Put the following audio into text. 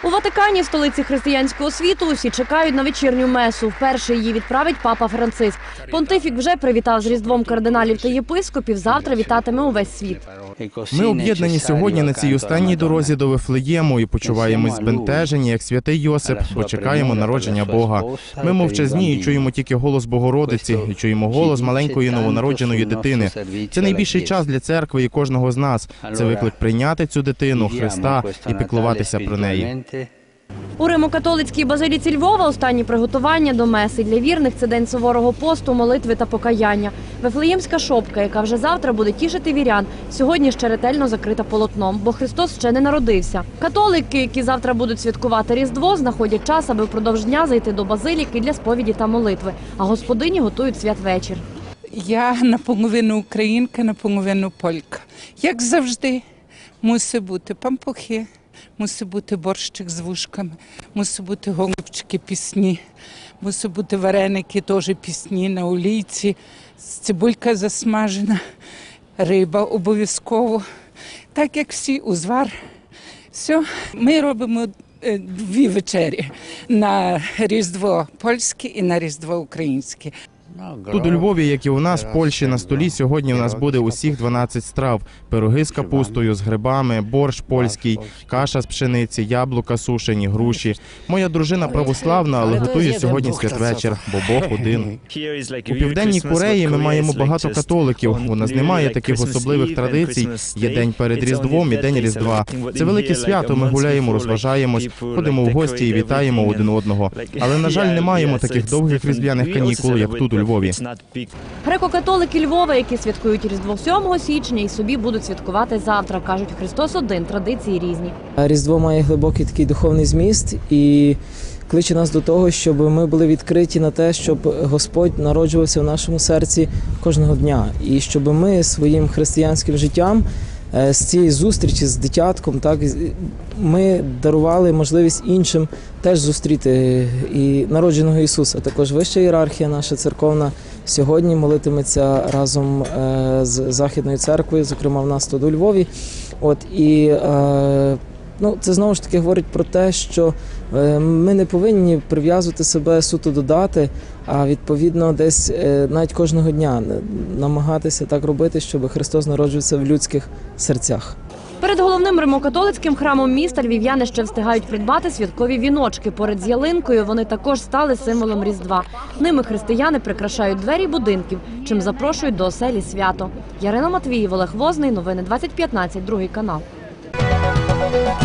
У Ватикані, столиці християнського світу, усі чекають на вечірню месу. Вперше її відправить папа Франциск. Понтифік вже привітав з Різдвом кардиналів та єпископів, завтра вітатиме увесь світ. Ми об'єднані сьогодні на цій останній дорозі до Вифлеєму і почуваємось збентежені, як святий Йосип, бо чекаємо народження Бога. Ми мовчазні і чуємо тільки голос Богородиці, і чуємо голос маленької новонародженої дитини. Це найбільший час для церкви і кожного з нас. Це виклик прийняти цю дитину, Христа, і піклуватися про неї. У Римо-католицькій базиліці Львова останні приготування до меси. Для вірних – це день суворого посту, молитви та покаяння. Вифлеємська шопка, яка вже завтра буде тішити вірян, сьогодні ще ретельно закрита полотном, бо Христос ще не народився. Католики, які завтра будуть святкувати Різдво, знаходять час, аби впродовж дня зайти до базиліки для сповіді та молитви. А господині готують святвечір. Я наполовину українка, наполовину полька. Як завжди, мусить бути пампухи. Мусить бути борщик з вушками, мусить бути голубчики пісні, мусить бути вареники теж пісні на олійці, цибулька засмажена, риба обов'язково. Так як всі, узвар. Все. Ми робимо дві вечері на Різдво польське і на Різдво українське. Тут у Львові, як і у нас, в Польщі, на столі сьогодні у нас буде усіх 12 страв. Пироги з капустою, з грибами, борщ польський, каша з пшениці, яблука сушені, груші. Моя дружина православна, але готує сьогодні святвечір, бо Бог один. У Південній Кореї ми маємо багато католиків. У нас немає таких особливих традицій. Є день перед Різдвом і день Різдва. Це велике свято, ми гуляємо, розважаємось, ходимо в гості і вітаємо один одного. Але, на жаль, не маємо таких довгих різдвяних канікул, як тут у Львові. Греко-католики Львова, які святкують Різдво 7 січня, і собі будуть святкувати завтра. Кажуть, Христос один, традиції різні. Різдво має глибокий такий духовний зміст і кличе нас до того, щоб ми були відкриті на те, щоб Господь народжувався в нашому серці кожного дня. І щоб ми своїм християнським життям з цієї зустрічі з дитятком, так, ми дарували можливість іншим теж зустріти і народженого Ісуса. Також вища ієрархія наша церковна сьогодні молитиметься разом з Західною церквою, зокрема в нас тут у Львові. Це знову ж таки говорить про те, що ми не повинні прив'язувати себе суто до дати, а відповідно десь навіть кожного дня намагатися так робити, щоб Христос народжувався в людських серцях. Перед головним римокатолицьким храмом міста львів'яни ще встигають придбати святкові віночки. Поряд з ялинкою вони також стали символом Різдва. Ними християни прикрашають двері будинків, чим запрошують до оселі свято. Ярина Матвіїв, Олег Возний, новини 2015, другий канал.